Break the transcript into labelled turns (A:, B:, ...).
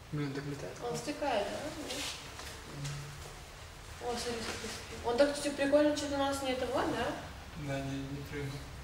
A: Блин, так летает.
B: Он стекает, да? О, смотри, смотри. Он так, кстати, прикольно, что-то у нас не это вот, да?
A: Да, не прыгал.